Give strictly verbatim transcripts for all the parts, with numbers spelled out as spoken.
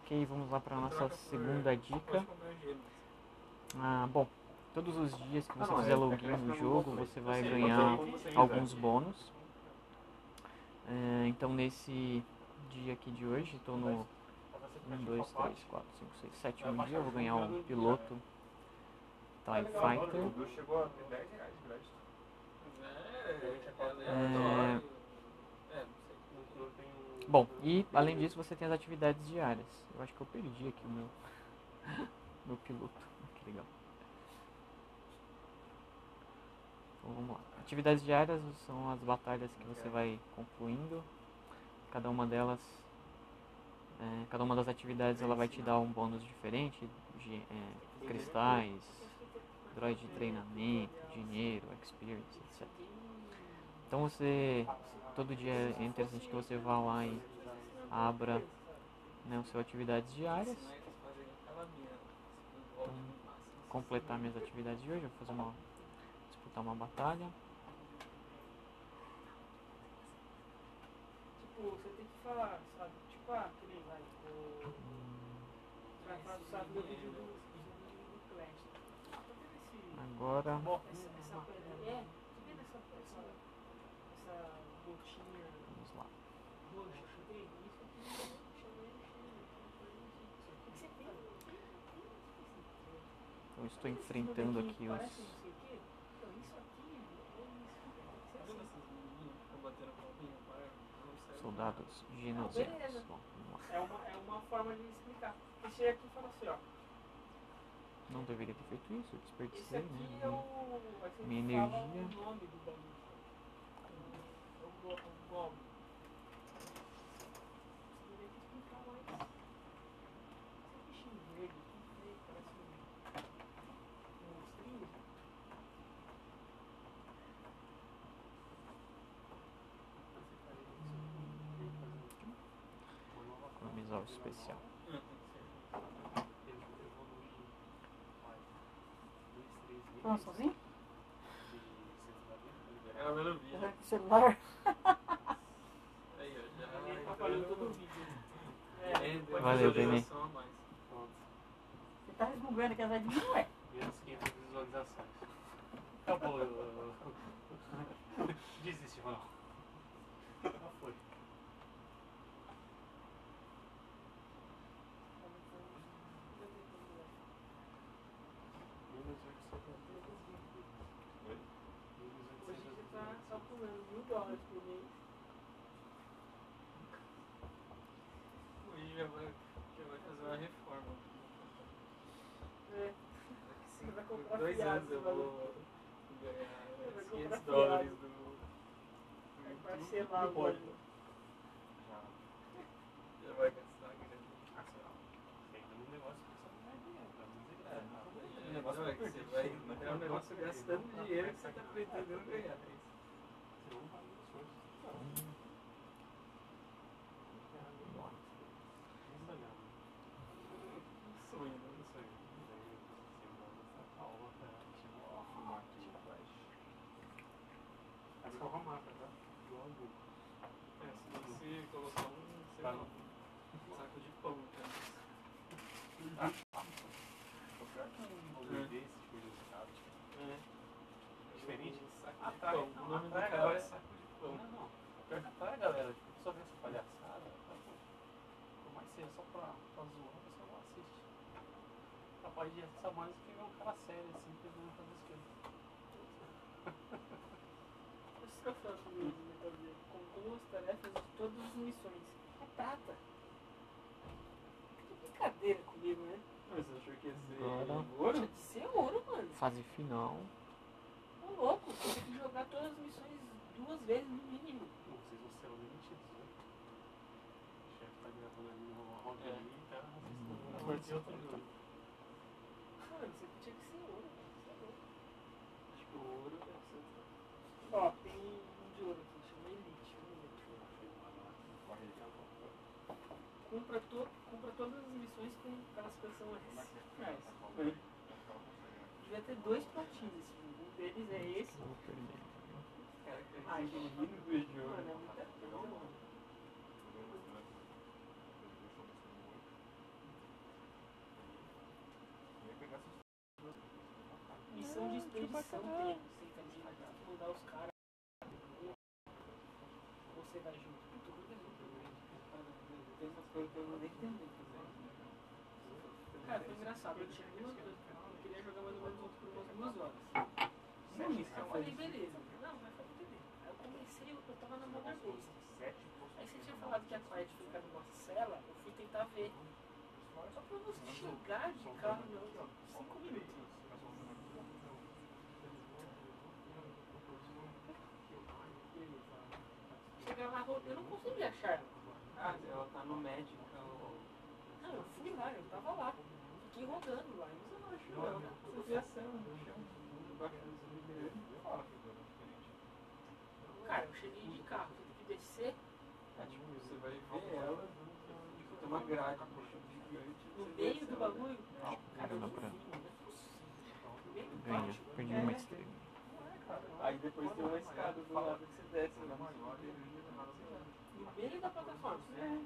Ok, vamos lá para a nossa segunda dica. Ah, bom, todos os dias que você fizer login no jogo, você vai ganhar alguns bônus. É, então nesse dia aqui de hoje, estou no um, dois, três, quatro, cinco, seis, sétimo dia, eu vou ganhar um piloto TIE Fighter. É, bom, e além disso você tem as atividades diárias. Eu acho que eu perdi aqui o meu, meu piloto. Que legal. Então vamos lá. Atividades diárias são as batalhas que você vai concluindo. Cada uma delas, é, cada uma das atividades ela vai te dar um bônus diferente de é, cristais, droid de treinamento, dinheiro, experience, etcétera. Então você, todo dia é interessante que você vá lá e abra, né, as suas atividades diárias. Então, completar minhas atividades de hoje, eu vou fazer uma, disputar uma batalha. Tipo, você tem que falar, sabe? Tipo, ah, que nem vai, o... Você vai falar, sabe, do vídeo do, do Clash. Agora... Bom, essa, essa pedra, é, você vê essa, essa, essa gotinha... Vamos lá. Roxa, você tem isso aqui, chamei, o que você tem? Então eu estou enfrentando aqui os... Então, isso aqui é isso. soldados genosianos. Bom, vamos lá. É uma, é uma forma de explicar. Você chega aqui e fala assim, ó. Não deveria ter feito isso, eu desperdicei, Esse aqui né? é o... Minha fala energia. o nome do bagulho. É o Goblin. Você teria que explicar mais. Esse bichinho verde aqui, parece um monstrinho. Economizar o especial. Falando sozinho? É o meu vídeo. Com o celular? Aí, ó, já atrapalhou todo o vídeo. É, Valeu, Benê. Você tá resmungando aqui atrás de mim, ué? Menos quinhentas visualizações. Acabou. Eu... Desiste, Ronaldo. Já foi. Hoje você tá calculando mil dólares por mês. Hoje já vai, já vai fazer uma reforma. É. Você vai comprar dois fiado, anos eu vai- vou ganhar vai quinhentos comprar dólares fiado. do, Vai do parcelar YouTube. o Pode. bagulho. Já. Já vai gastar grana. Ah, sei lá. Tem um negócio que você não vai dinheiro. Pra mim, é É, um é, negócio não, é pra que você perder. vai Não é um negócio gastando dinheiro que você está pretendendo ganhar. É isso. Você não faz as coisas. Vamos lá. Não sonhar. Sonho, né? Não sonhar. Daí, semana, essa aula, chegou a fumar aqui no flash. Mas qual é o mapa, tá? Do Hamburgo. É, se você colocar um, sei Tá lá, no- um saco de pão, cara. Ah, passa. O pior que um bagulho desse, tipo, de estado, tipo, É. diferente. Um saco Ah, de tá. pão. Não, O nome do atrai a carro galera. é saco de pão. Não, não. Pior que atrai a galera. Tipo, a pessoa vê essa palhaçada, tá, pô. Por mais seja só pra, pra zoar, a pessoa não assiste. Capaz de acessar mais do que ver um cara sério, assim, tentando fazer as coisas. Esse troféu comigo, Metal Gear, conclua as tarefas de todas as missões. É prata. Que brincadeira comigo, né? Mas você achou que ia ser Agora. ouro? Tinha de ser ouro, mano. Fase final. Ô louco, você tem que jogar todas as missões duas vezes no mínimo. Não, vocês vão ser demitidos, né? O chefe tá gravando ali no áudio É. ali e tá assistindo A a partir de partida outro do jogo. Mano, você tinha que ser ouro, mano. Você é louco. Acho que o ouro deve ser. Ó, tem um de ouro aqui, chama Elite. Vamos ver, deixa eu ver. Cumpra, to, cumpra todas as missões com classificação S. Nice. Devia ter dois pratinhos esse jogo. Um deles é esse. Eu vou perder. Cara, que Ai, a gente rindo do jogo. Mano, é muita coisa, mano. missão tem, tem também, né? Tem que mandar os caras. Ou você vai junto. Muito ruim, Tem umas coisas que eu não nem entendo. cara, foi engraçado. Eu tinha duas coisas. Eu queria jogar mais ou menos outro por umas duas horas. Não, isso Eu falei, beleza. Não, vai fazer entender. Aí eu comecei, eu tava na Modern Base. Aí você tinha falado que a Quiet fica numa cela, eu fui tentar ver. Só pra você chegar de carro, não, cinco minutos. Chegar lá, eu não consegui achar ela. Ah, ela tá no médico. Não, eu fui lá, eu tava lá. Fiquei rodando lá, mas eu não achei ela. Você vê a cela no chão, embaixo do liberando e fala. Cara, eu cheguei de carro, tive que descer. É, tipo, você vai ver ela, tipo, tem uma grade gigante. No meio do bagulho, É, cara, eu Dá não pra vi, não é possível. No meio do ganhar. pátio. Perdi uma estrela. aí depois tem uma escada do lado que você desce lá. No meio da plataforma. É.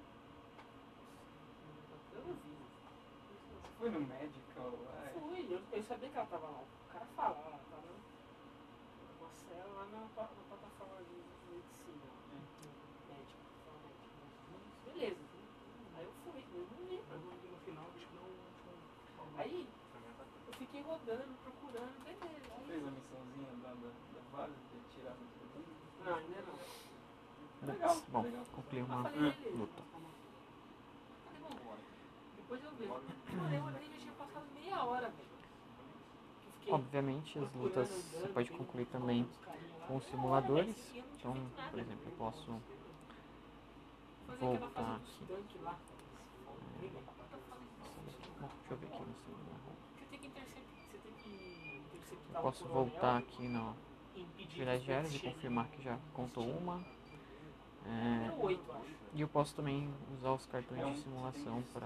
Eu não vi. Você foi no medical lá? Fui, eu, eu sabia que ela tava lá. O cara fala, ela tava numa cela lá na, pa- na plataforma de medicina. Médica. fala médica. Beleza. Aí eu fui, eu não vi. No final, acho que não. Aí eu fiquei rodando, procurando, beleza. Aí, Fez a missãozinha da, da, da base de tirar no produto? não, ainda não. Legal, Bom, legal. concluí Eu uma falei, beleza. luta. Falei, bom, depois eu vejo. Mano, eu olhei e já tinha passado meia hora, velho. Que eu fiquei Obviamente, as lutas você pode concluir também com os simuladores. Então, por exemplo, eu posso voltar aqui. Bom, deixa eu ver aqui no celular. Você tem que interceptar. Você tem que interceptar. Eu posso voltar aqui na atividade diária e confirmar que já contou uma. É, oito, acho. e eu posso também usar os cartões de simulação para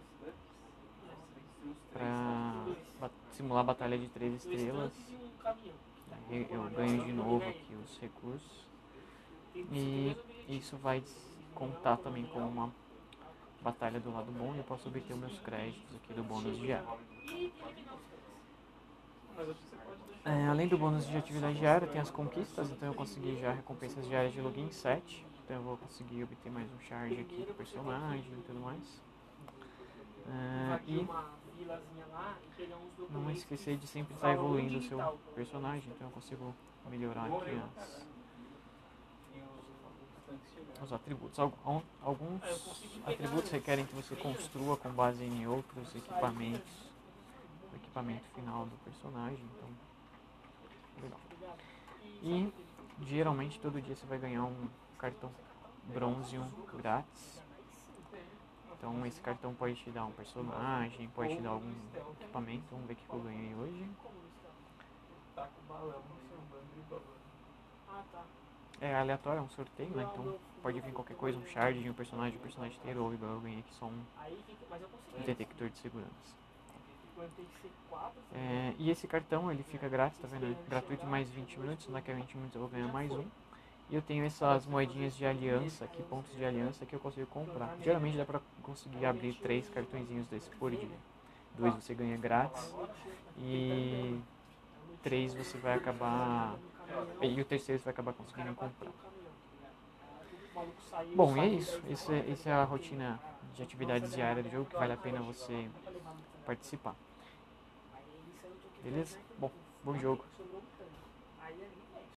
para simular a batalha de três estrelas. E um caminhão. Aí eu ganho de novo aqui os recursos. E isso vai contar também como uma batalha do lado bom e eu posso obter os meus créditos aqui do bônus diário. E eliminar os caras. Mas acho que você pode deixar. É, além do bônus de atividade diária, tem as conquistas, então eu consegui já recompensas diárias de login sete. Então eu vou conseguir obter mais um charge aqui pro personagem e tudo mais. É, Invadir e uma vilazinha lá e pegar uns não documentos esquecer de que sempre estar falam evoluindo o onde seu tá o- personagem, então eu consigo melhorar aqui as, E os tanques chegaram. os atributos. Al- al- Alguns atributos requerem que você construa com base em outros equipamentos, o equipamento final do personagem, então legal. E geralmente todo dia você vai ganhar um cartão bronze um grátis. Então esse cartão pode te dar um personagem, pode te dar algum equipamento. Vamos ver o que eu ganhei hoje. Tá com balão no seu bando de balão. Ah, tá. É aleatório, é um sorteio, né? Então pode vir qualquer coisa, um shard de um personagem, um personagem inteiro, ou igual eu ganhei aqui só um Aí fica. Mas eu consegui. detector de segurança. Tem que ser quatro. É, e esse cartão ele fica grátis, tá vendo? É gratuito mais vinte minutos, daqui a vinte minutos eu vou ganhar mais um. E eu tenho essas moedinhas de aliança aqui, pontos de aliança que eu consigo comprar. Geralmente dá pra conseguir abrir três cartõezinhos desse por dia. Dois você ganha grátis e três você vai acabar. E o terceiro você vai acabar conseguindo comprar. Bom, e é isso. Esse é, essa é a rotina de atividades diárias do jogo que vale a pena você participar. Beleza? Bom, bom jogo.